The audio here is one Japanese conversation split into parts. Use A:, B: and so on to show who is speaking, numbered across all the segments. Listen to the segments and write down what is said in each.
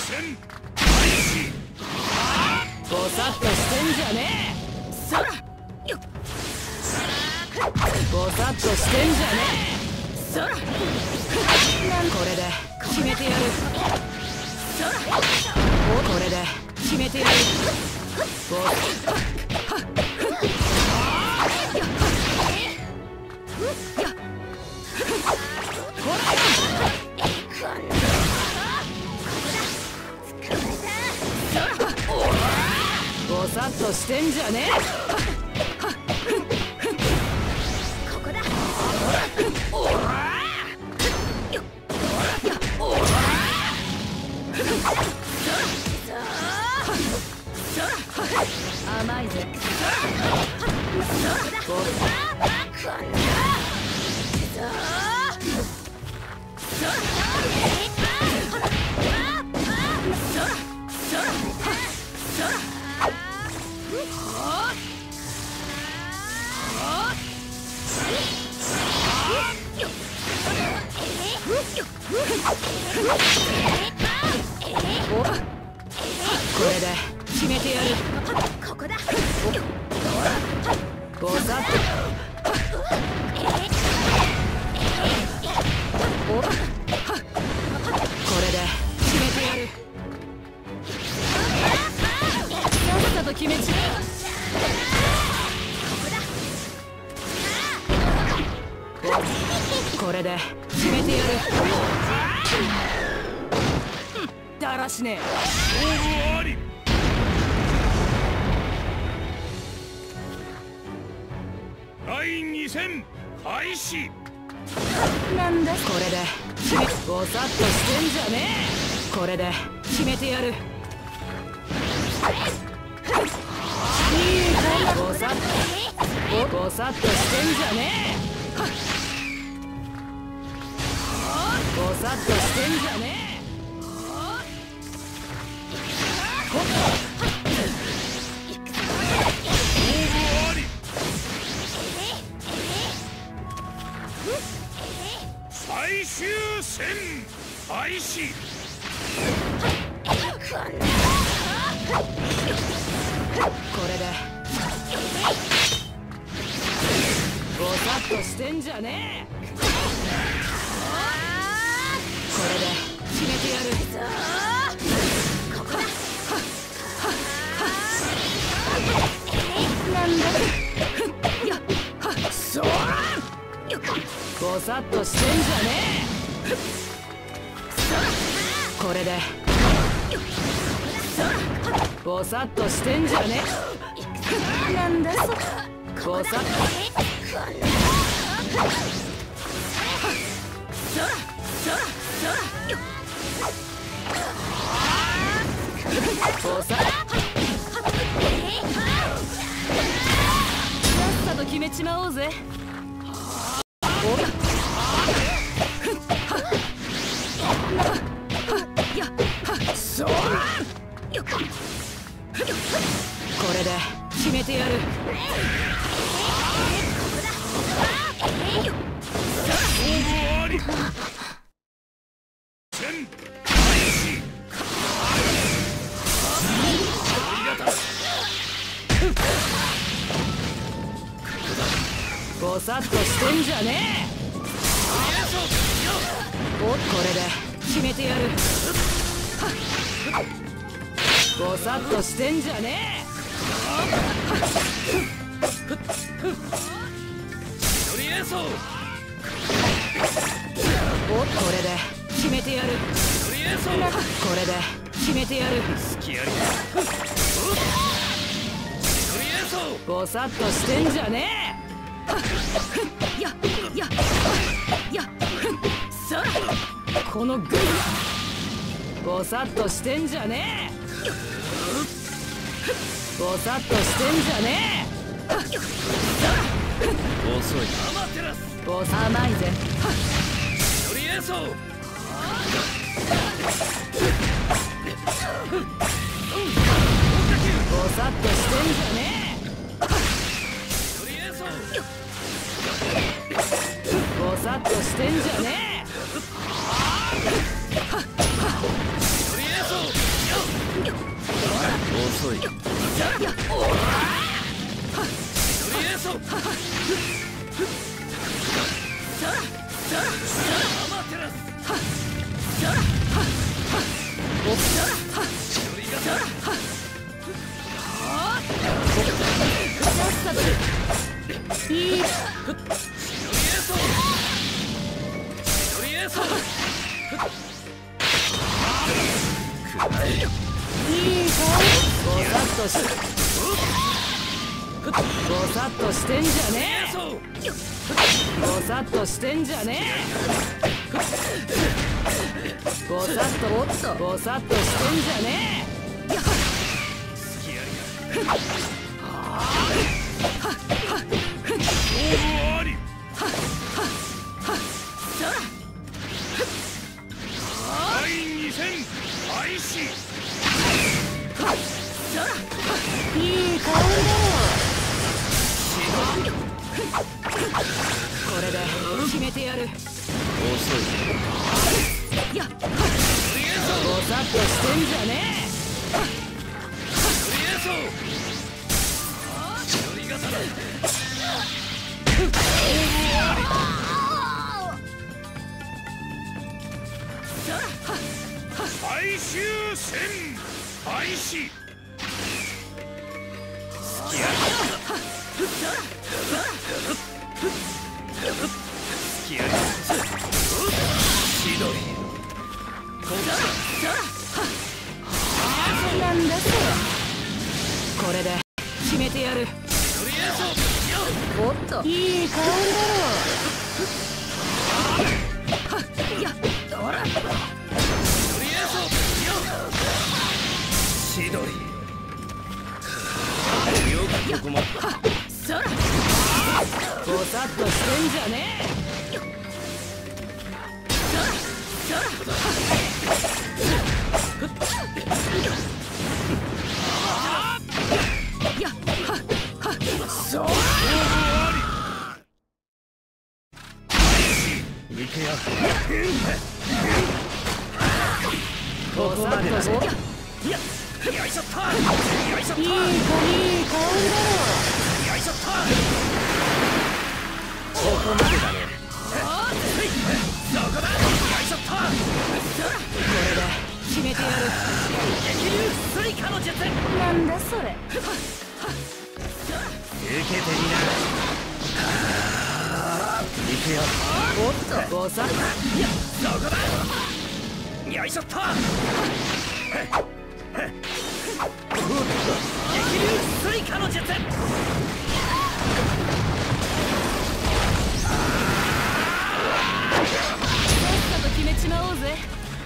A: ぼさっとしてんじゃねえ。そらぼさっとしてんじゃねえ。そらこれで決めてやる。そらこれで決めてやる。ぼさっとしてんじゃねえ。ここだ。甘いぜ。これで決めてやる。ここだ。ぼさっとこれで決めてやる。さっさと決めちゃう。これで決めてやる。だらしねえ。
B: 第2戦開始。
A: なんだこれでぼさっとしてんじゃねえ。これで決めてやる。ぼさっとしてんじゃねえ。ぼさっとしてんじゃねえ。
B: 最終戦開始。
A: これでぼさっとしてんじゃねえ。これで決めてやる。ここだ。なんだそらぼさっとしてんじゃねえ。これでぼさっとしてんじゃねえ。なんだそぼさっとぼさっさっさと決めちまおうぜ。これで決めてやる。ぼさっとしてんじゃねえ。これで決めてやる。ぼさっとしてんじゃねえ。これで決めてやる。これで決めてやる。ぼさっとしてんじゃねえ。さあこのグーぼさっとしてんじゃねえ。ぼさっとしてんじゃねえ。
B: 遅い。
A: ぼさ甘いぜ。ぼさっとしてんじゃねえ。ぼさっとしてんじゃねえ。
B: 遅い。
A: ごさっとしてんじゃねえ。ごさっとしてんじゃねえ。ごさっとおっとごさっとしてんじゃねえ。いい香りだろ。これで決めてやる。遅い。いや、ごさっとしてんじゃねえ。
B: 最終戦開始。
A: なんだそれ。これで決めてやる。おっといい香りだろ。いや、ほら。
B: 千鳥。よくここも。
A: そら。ごさっとしてんじゃねえ。いや、そう。
B: 行けよ。
A: ごさっとして。
B: いや、よいしょっと。よいしょっと。いい香りだろ。よいしょっと。ここまでだね。そこだ。よいしょっと。
A: これで決めてやる。
B: 激流スリカの術。
A: なんだそれ。
B: 受けてみな。行くよ。
A: おっとごさっと。
B: いや、そこだ。よいしょっと。激流スリカの術。
A: 決めちまおうぜ。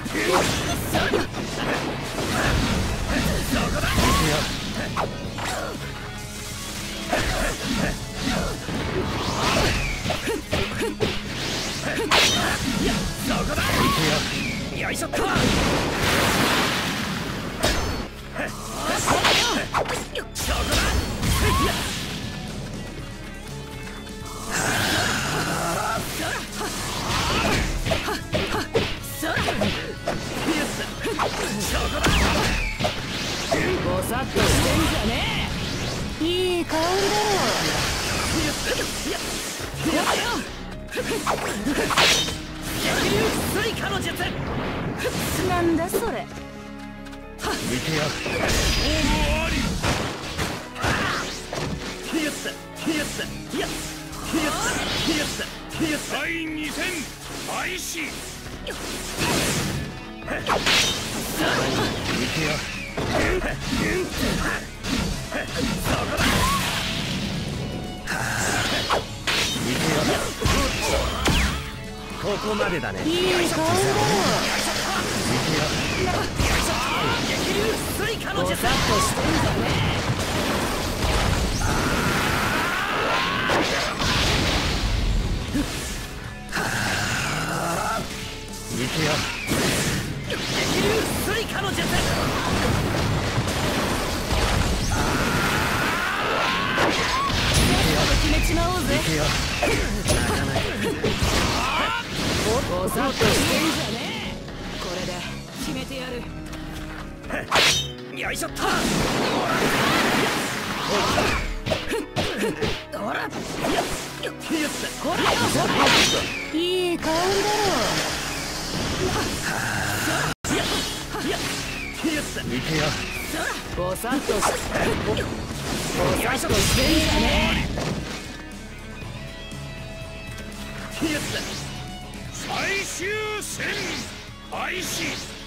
B: よいしょっと。
A: ごさっとしてんじゃねえ。いい香りだろ。
B: 激流スリカの術。
A: なんだそれ。
B: 行けよ。第2戦開始。行けよ。ここまでだね。
A: いい香りだろ。
B: 激流スリカの術。
A: ごさっとしてんじゃねえ。
B: 行くよ。激流スリカの術。
A: 決めちまおうぜ。
B: 行くよ。
A: ごさっとしてんじゃねえ。これで決めてやる。
B: よいしょっと。ほら。
A: いい香りだろ
B: う。いけよ。
A: ぼさっとしてんじゃね
B: 最終戦開始。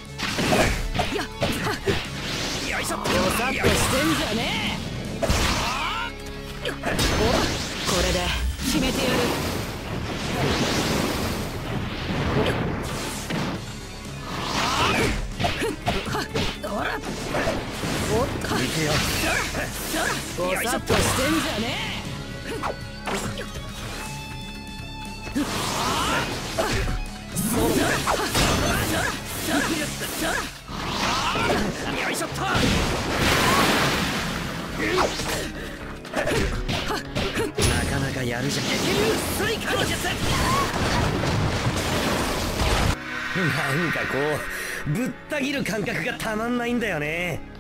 B: よいしょ。
A: ぼさっとしてんじゃねえ。お、これで決めてやる。ほら。おっと。
B: いけよ。
A: ぼさっとしてんじゃねえ。
B: よいしょっと。なかなかやるじゃん。スイカの術。なんかこうぶった切る感覚がたまんないんだよね。